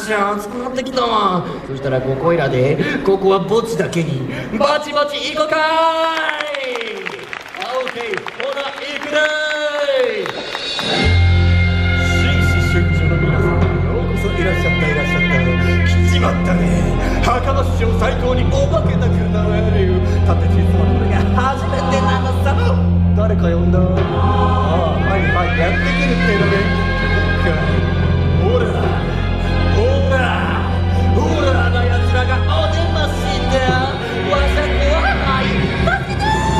しゃ熱くなってきたわ。そしたらここいらでここは墓地だけにバチバチ行こうかーい。オッケー、ほら行くでー。紳士出所の皆さん、ようこそいらっしゃったいらっしゃった。来ちまったね。袴師匠最高にお化けたくなれる。だって実はこれが初めてなのさ。誰か呼んだ。ああ、はいはい、やってくるってのね。ほらほらほらなやつらがお出ましだ。わしゃ怖い。助けて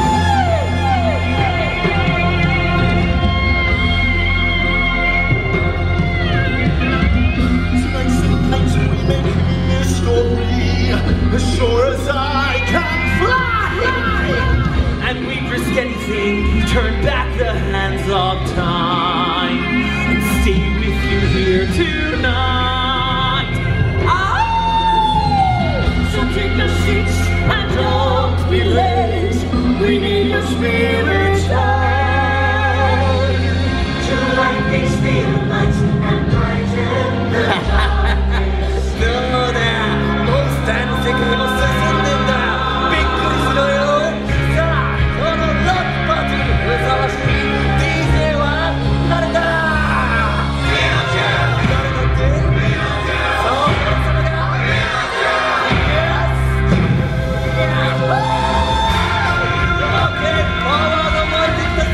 Sure as I can fly, and we risk anything, turn back the hands of time, and stay with you here tonight. So take your seats and don't be late. We need your spirit shine to light these little lights and brighten the darkness. No, there. 世界も進んでんだ。びっくりしろよ。さあ、このロックパーティーにふさわしい DJ は誰だ。誰だって。そう、皆様が。OK、パワーが湧いてきたぜ。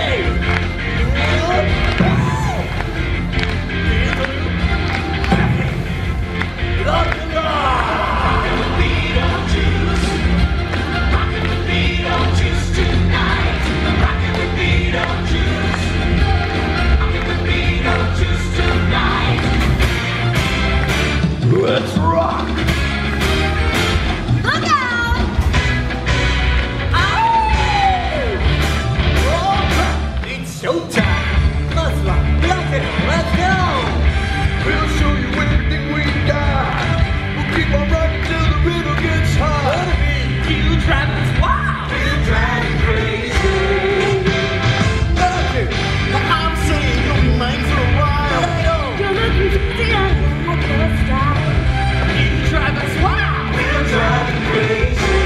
ロックンロール。Let's rock! Look out! Oh! It's showtime! Let's rock! Rock it! Let's go! We'll show you everything we got! We'll keep on rocking till the rhythm gets hot! You drive us wild! We'll drive you crazy! Love it! I'm saying you'll be mine for a while! You're looking to see us like a star! Drive us wild, we'll drive you crazy.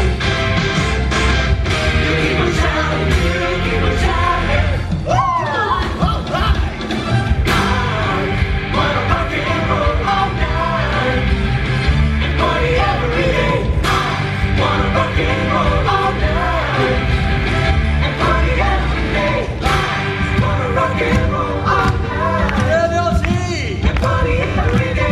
You keep on shouting, you keep on shouting. Alright. I wanna rock and roll all night and party every day. I wanna rock and roll all night and party every day. I wanna rock and roll all night and party every day.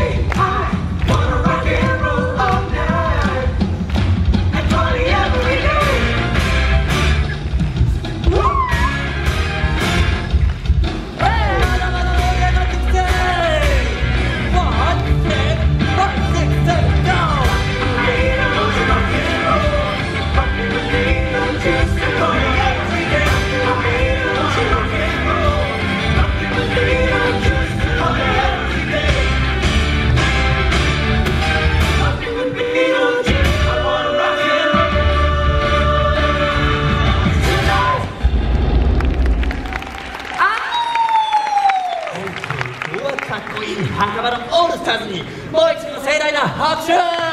墓場のオールスターズにもう一度盛大な拍手。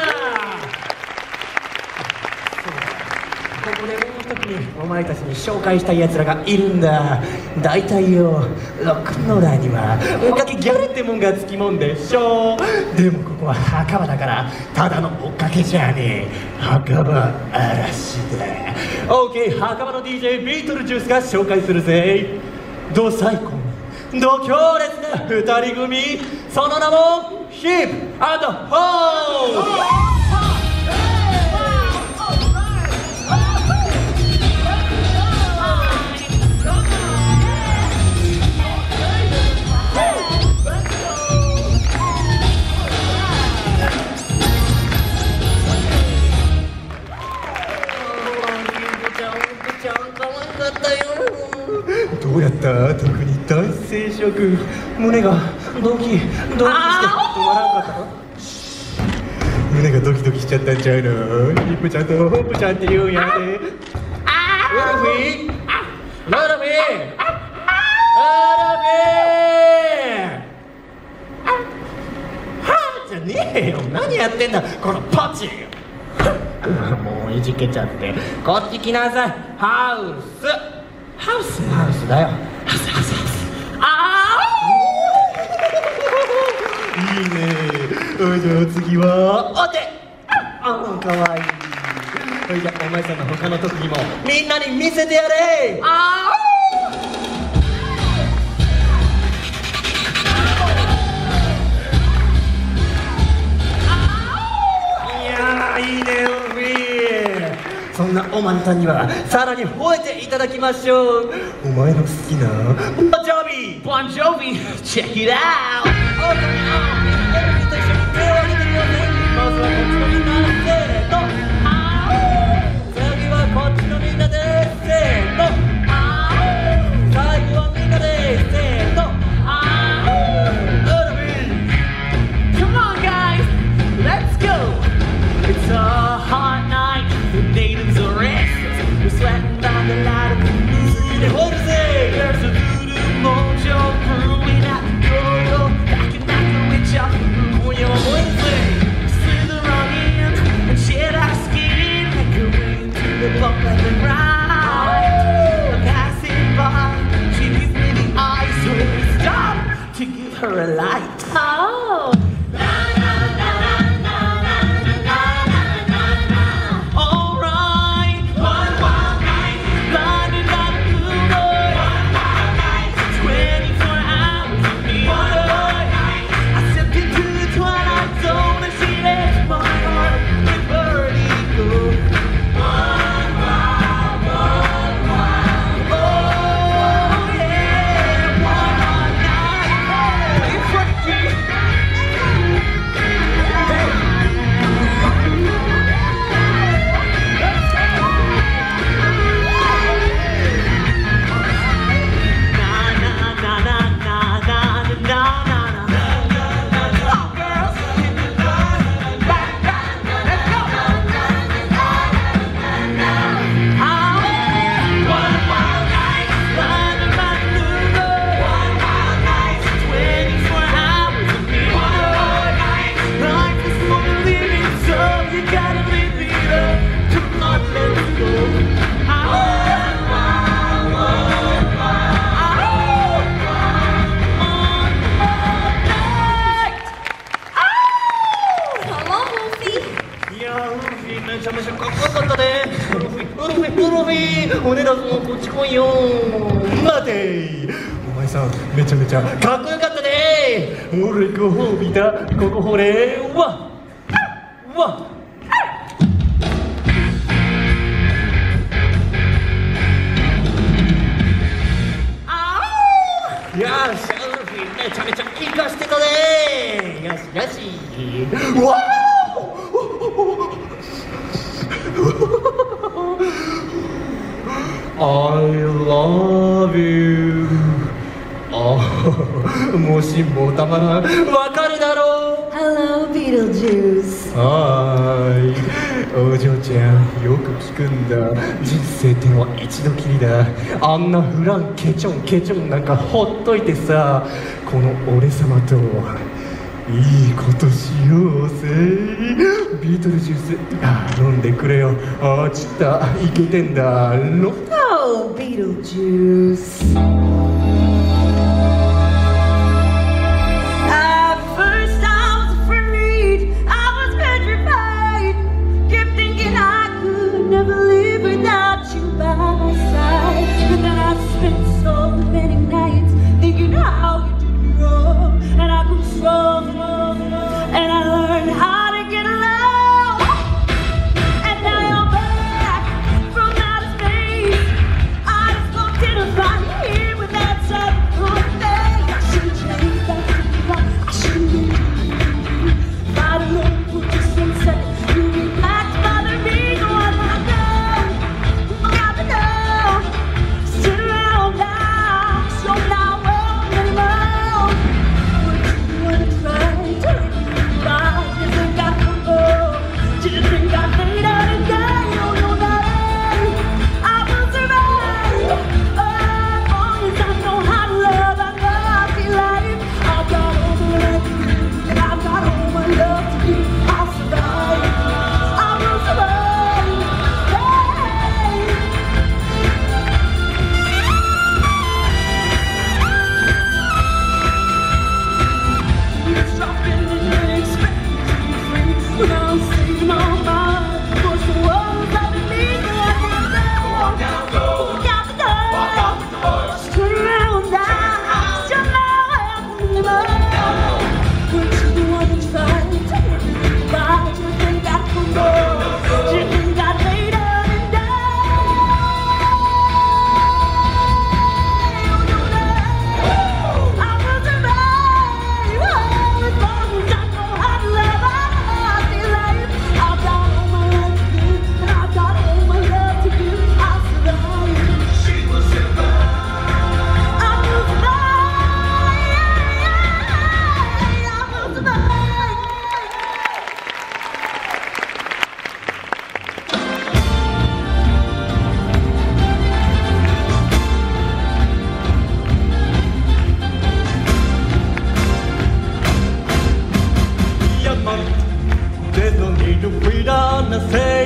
ここでもう一組お前たちに紹介したいやつらがいるんだ。大体よ、ロックンローラーにはおかげギャレってもんがつきもんでしょ。でもここは墓場だからただの追っかけじゃねえ。墓場嵐だ。 OK、 墓場の DJ ビートルジュースが紹介するぜ。ドサイコン度強烈な二人組、その名もヒップ&ホー。どうやった？特に大生殖、胸がドキドキして止まらんかったの？胸がドキドキしちゃったんちゃうの？ヒップちゃんとホップちゃんって言うんやで。ウルフィー、ウルフィー、ウルフィー。 じゃねえよ。何やってんだこのパチ。もういじけちゃって。こっち来なさい。ハウスハウスハウスだよ。ハウスハウスハウス。ああいいね。じゃあ次はお手。あかわいい。じゃあお前さんの他の特技もみんなに見せてやれ。ああいいねウルフィー。そんなおまんさんにはさらに吠えていただきましょう。お前の好きなボンジョビー。ボンジョビーチェックイットアウト。オープンアウト。と一緒に手を挙げてみようぜ。まずはこっちのみんなせーの。次はこっちのみんなでせーの。最後はみんなでせーの。ウルフィー Come on guys Let's go It's a hot night, the natives are restless. We're sweating by the light of the moon. What is it? There's a voodoo mojo brewing at the door. Back and back the witch up, what you want to say? Slither on in and shed our skin. Make our way into the bump and the ride. I'm passing by, she gives me the eyes, so we stop to give her a light. Oh.おねだぞこっち来いよ。待てお前さんめちゃめちゃかっこよかったね。俺ご褒美だここほれわわよしウルフィめちゃめちゃ生かしてたね。よしよしわI love you もしもたまらんわかるだろう。 Hello Beetlejuice。 はーいお嬢ちゃんよく聞くんだ。人生ってのは一度きりだ。あんなフランケチョンケチョンなんかほっといてさ、この俺様といいことしようぜ。ビートルジュース飲んでくれよ。ちったいけてんだろ。 Oh Beetlejuice。 At first I was afraid, I was petrified, kept thinking I could never live without you by my side. And then I spent so many nights thinking how you did me wrong, and I grew strong and I learned how to get along. And now you're back from outer space. I just walked in a body here without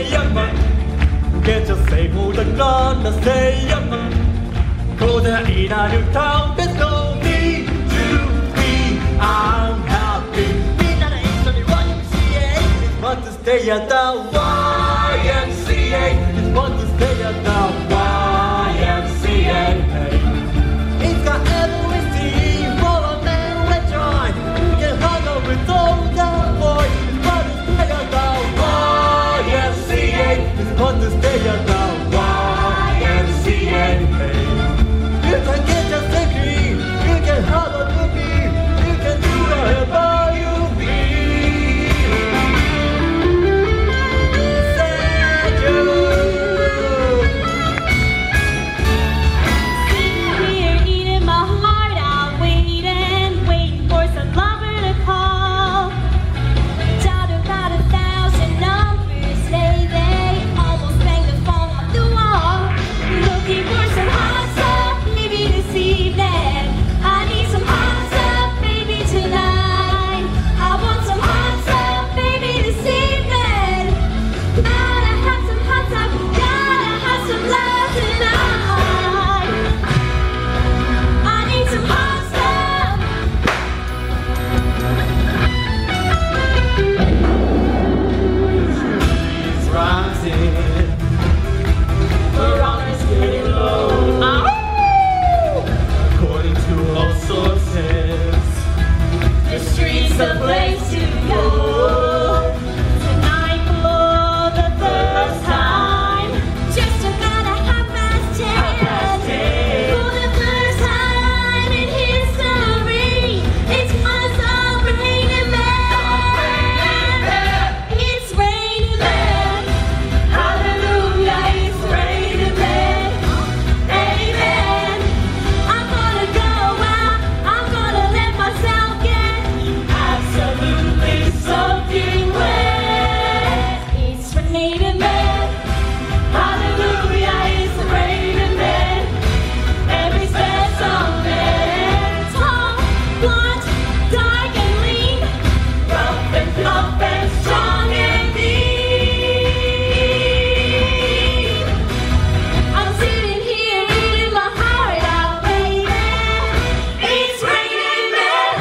stay young man. Get your safe hold on, gonna stay young man. Go there in a new town, there's no need to be unhappy. We not actually YMCA. It's fun to stay at the YMCA. It's fun to stay at the YMCA. It's got everything for a man to join. You can hang out with all the boys. It's fun to stay at the YMCA. It's fun to stay at the YMCA. You can get your degree, you can have a movie, you can do whatever you Thank you. Sitting here eating my heart out, waiting for some lover to call. Dialed about 1,000 numbers, they almost bang the phone off the wall. Looking for some hot stuff, maybe this evening. I need some hot stuff, baby, tonight. I want some hot stuff, baby, this evening. Gotta have some hot stuff, gotta have some love tonight. I need some hot stuff. It's rising, the rock is getting low. According to all sources, The streets a place to go. Tonight for the first time, just about 10:30. For the first time in history, it's gonna start raining men. It's raining men. Hallelujah, it's raining men. Amen. I'm gonna go out, I'm gonna let myself get absolutely soaking wet. It's raining men. Hallelujah, it's raining men. Every special man, tall, blonde, dark and lean, rough and tough and strong and mean. I'm sitting here eating my heart out, baby. It's raining men.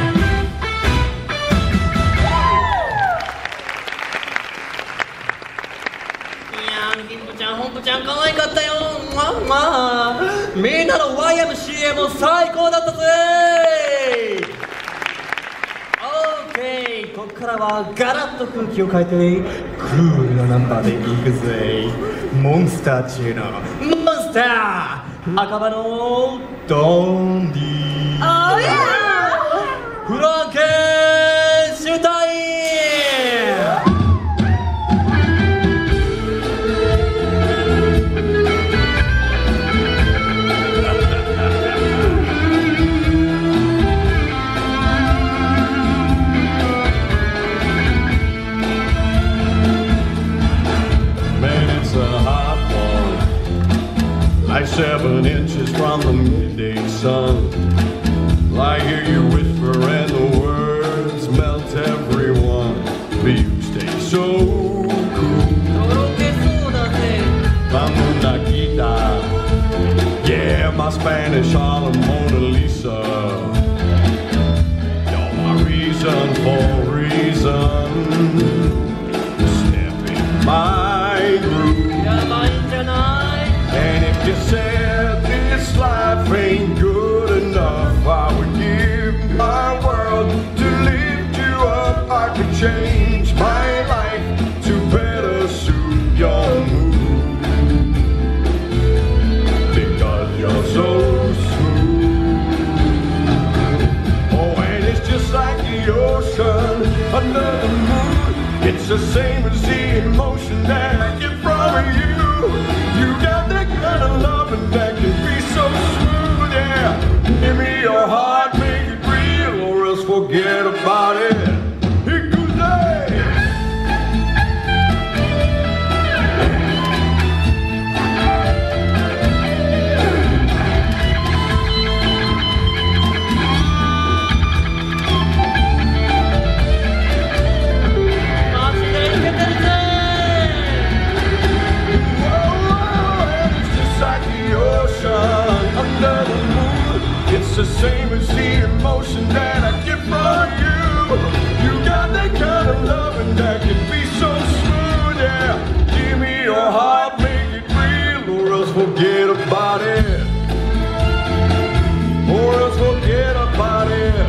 いやー、みんちゃん、ほんとちゃん、可愛かったよ。みんなの YMCA も最高だったぜ。OK、ここからはガラッと空気を変えて、クールなナンバーでいくぜ。モンスター中のモンスター、赤羽のドンディ、 Oh yeah! フランケンシュタイン。 Man, it's a hot one, like 7 inches from the midday sun. I hear you whisper and the words melt everyone. But you stay so cool. とろけそうだぜ。 Vamos Nakita. Yeah, my Spanish Harlem Mona Lisa. You're my reason for reason. Step in my groove. やばいんじゃない？ And if you said this life ain't good enough, I would give my world to lift you up. I could change my life to better suit your mood. Because you're so smooth. Oh, and it's just like the ocean under the moon. It's the same as the emotion that I get from you. You got that kind of loving that can be so smooth, yeah. Give me your heart, make it real, or else forget about it. Here goes that. that can be so smooth, yeah. Give me your heart, make it real, or else forget about it. Or else forget about it.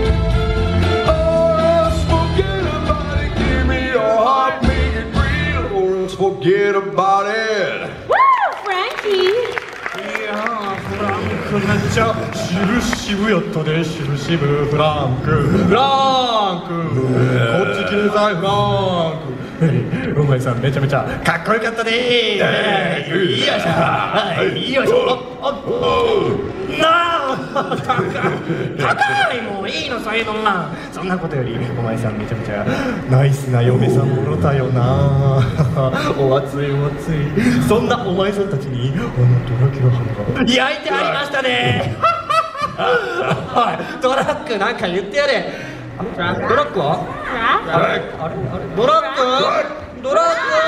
Or else forget about it. Give me your heart, make it real, or else forget about it. Woo, Frankie! いやー、フランクめっちゃ渋々やったで、渋々フランク、フランク、こっち来なさいフランク。お前さんめちゃめちゃかっこよかったでー。よいしょ、はい、よいしょ。なあ、高い、もういいのそういうのな。そんなことよりお前さんめちゃめちゃナイスな嫁さんもろたよな。お熱いお熱い。そんなお前さんたちにドラキュラハンが焼いてありましたね。おい、ドラッグなんか言ってやれ。ドラッグは？あれドラッグ？ドラ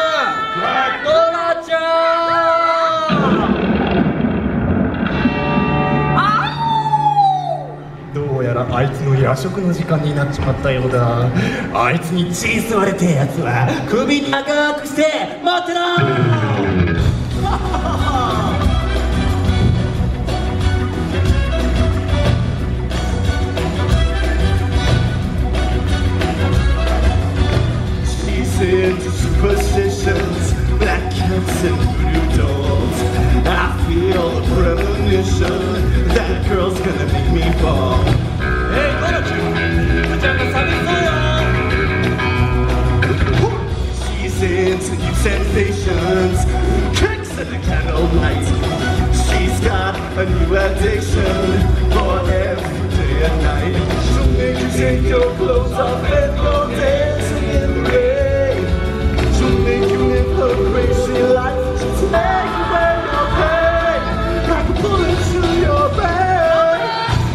ちゃん！どうやらあいつの夜食の時間になっちまったようだ。あいつに血吸われてえやつは首長くして待ってな。 Into superstitions, black cats and voodoo dolls. I feel a premonition that girl's gonna make me fall. Hey, Dora-chan, ちゃんが寂しそうよ。 She's into new sensations, kicks in the candlelight. She's got a new addiction for every day and night. She'll make you take your clothes off and go dancing in the rain. Make you live her crazy life. She'll take away your pain like a bullet to your brain.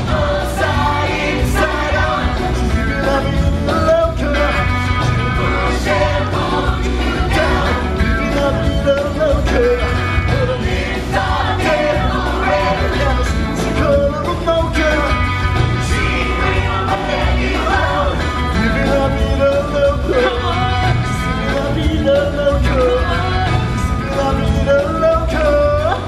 Upside, inside out, she's giving up in the loca. Push and pull you down, giving up in the loca. Put a big top in the red, now she's the color of mocha. She will let you out, giving up in the loca. Vida loca, la vida loca.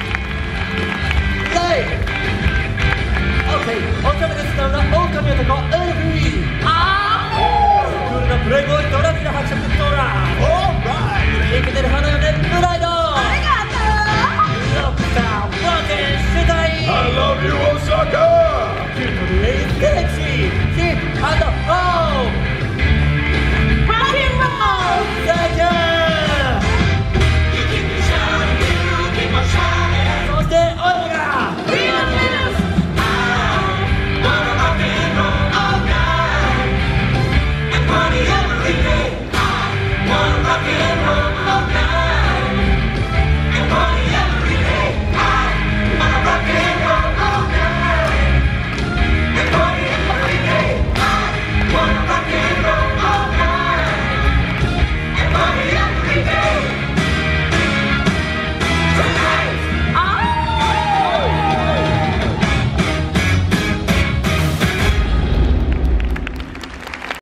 Okay, お茶目ですが、狼男